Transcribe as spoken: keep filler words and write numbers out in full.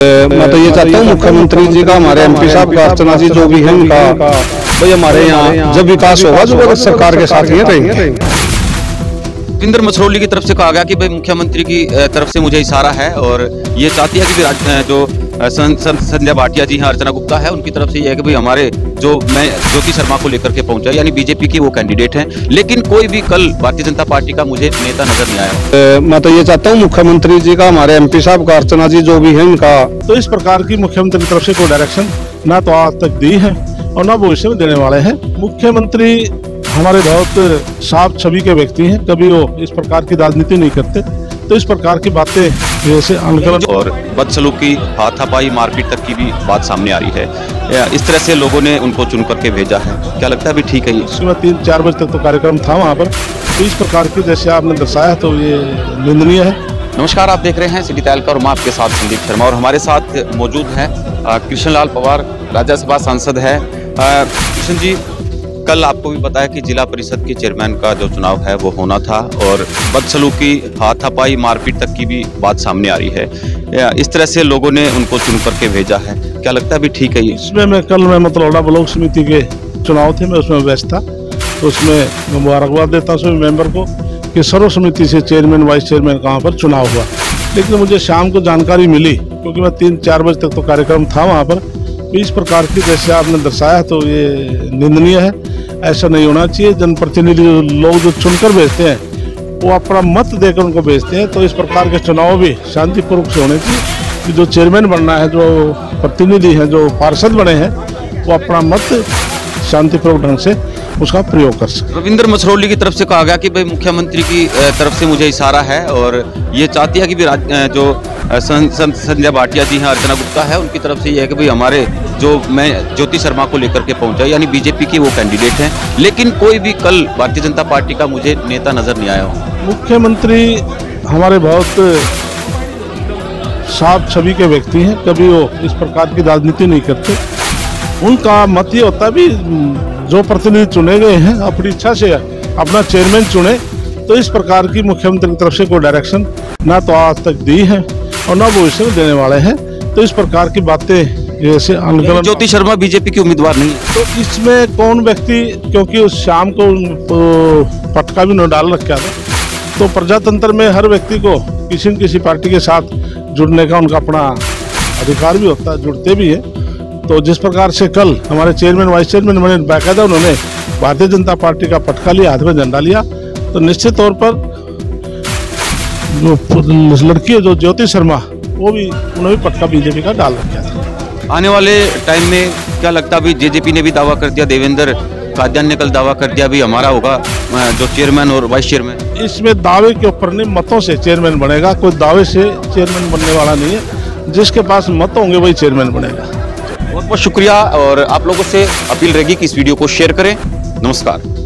मैं तो ये चाहता हूँ मुख्यमंत्री जी का, हमारे एमपी साहब का, अर्चना जी जो भी है उनका, भाई हमारे यहाँ जब विकास होगा जो सरकार के साथ ही रहेंगे। भूपिंदर मछरौली की तरफ से कहा गया कि भाई मुख्यमंत्री की तरफ से मुझे इशारा है और ये चाहती है कि जो संध्या भाटिया जी हैं, अर्चना गुप्ता है, उनकी तरफ से ये है कि भाई हमारे जो मैं ज्योति शर्मा को लेकर के पहुंचा, यानी बीजेपी की वो कैंडिडेट हैं, लेकिन कोई भी कल भारतीय जनता पार्टी का मुझे नेता नजर नहीं आया। मैं तो ये चाहता हूँ मुख्यमंत्री जी का, हमारे एमपी साहब का, अर्चना जी जो भी है उनका, तो इस प्रकार की मुख्यमंत्री की तरफ से कोई डायरेक्शन ना तो आज तक दी है और ना भविष्य में देने वाले हैं। मुख्यमंत्री हमारे बहुत साफ छवि के व्यक्ति हैं, कभी वो इस प्रकार की राजनीति नहीं करते, तो इस प्रकार की बातें जैसे आंदोलन और बदसलूकी, हाथापाई, मारपीट तक की भी बात सामने आ रही है। इस तरह से लोगों ने उनको चुन करके भेजा है, क्या लगता है भी ठीक है? ये सुबह तीन चार बजे तक तो कार्यक्रम था वहाँ पर, तो इस प्रकार की जैसे आपने दर्शाया तो ये निंदनीय है। नमस्कार, आप देख रहे हैं सिटी तहलका और मैं आपके साथ संदीप शर्मा, और हमारे साथ मौजूद हैं कृष्ण लाल पवार, राज्यसभा सांसद है। कृष्ण जी, कल आपको भी पता है कि जिला परिषद के चेयरमैन का जो चुनाव है वो होना था और बदसलूकी, हाथापाई, मारपीट तक की भी बात सामने आ रही है। इस तरह से लोगों ने उनको चुन करके भेजा है, क्या लगता है भी ठीक है? ये इसमें मैं कल मैं मतलौड़ा ब्लॉक समिति के चुनाव थे, मैं उसमें व्यस्त था, तो उसमें मुबारकबाद देता हूँ सभी मेंबर को कि सर्व समिति से चेयरमैन, वाइस चेयरमैन का वहाँ पर चुनाव हुआ। लेकिन मुझे शाम को जानकारी मिली, क्योंकि मैं तीन चार बजे तक तो कार्यक्रम था वहाँ पर, इस प्रकार की जैसे आपने दर्शाया तो ये निंदनीय है, ऐसा नहीं होना चाहिए। जनप्रतिनिधि लोग जो चुनकर भेजते हैं वो अपना मत देकर उनको भेजते हैं, तो इस प्रकार के चुनाव भी शांतिपूर्वक से होने चाहिए कि जो चेयरमैन बनना है, जो प्रतिनिधि हैं, जो पार्षद बने हैं, वो अपना मत शांतिपूर्वक ढंग से उसका प्रयोग कर सके। भूपिंदर मछरौली की तरफ से कहा गया कि भाई मुख्यमंत्री की तरफ से मुझे इशारा है और ये चाहती है कि जो संध्या भाटिया जी हैं, अर्चना गुप्ता है, उनकी तरफ से ये है कि भाई हमारे जो मैं ज्योति शर्मा को लेकर के पहुंचा, यानी बीजेपी की वो कैंडिडेट हैं, लेकिन कोई भी कल भारतीय जनता पार्टी का मुझे नेता नजर नहीं आया। मुख्यमंत्री हमारे बहुत साफ छवि के व्यक्ति हैं, कभी वो इस प्रकार की राजनीति नहीं करते। उनका मत ये होता है भी जो प्रतिनिधि चुने गए हैं अपनी इच्छा से अपना चेयरमैन चुने, तो इस प्रकार की मुख्यमंत्री की तरफ से कोई डायरेक्शन ना तो आज तक दी है और ना भविष्य में देने वाले हैं, तो इस प्रकार की बातें जैसे आंदोलन। ज्योति शर्मा बीजेपी की उम्मीदवार नहीं है, तो इसमें कौन व्यक्ति, क्योंकि उस शाम को पटका भी न डाल रखा था, तो प्रजातंत्र में हर व्यक्ति को किसी न किसी पार्टी के साथ जुड़ने का उनका अपना अधिकार भी होता है, जुड़ते भी है। तो जिस प्रकार से कल हमारे चेयरमैन, वाइस चेयरमैन बने, बाकायदा उन्होंने भारतीय जनता पार्टी का पटका लिया, हाथ में झंडा लिया, तो निश्चित तौर पर जो लड़की है, जो ज्योति शर्मा, वो भी उन्होंने भी पटका बीजेपी का डाल रखा था। आने वाले टाइम में क्या लगता है भी जेजेपी ने भी दावा कर दिया, देवेंद्र कादियान ने कल दावा कर दिया भी हमारा होगा जो चेयरमैन और वाइस चेयरमैन? इसमें दावे के ऊपर नहीं, मतों से चेयरमैन बनेगा, कोई दावे से चेयरमैन बनने वाला नहीं है। जिसके पास मत होंगे वही चेयरमैन बनेगा। बहुत बहुत शुक्रिया, और आप लोगों से अपील रहेगी कि इस वीडियो को शेयर करें। नमस्कार।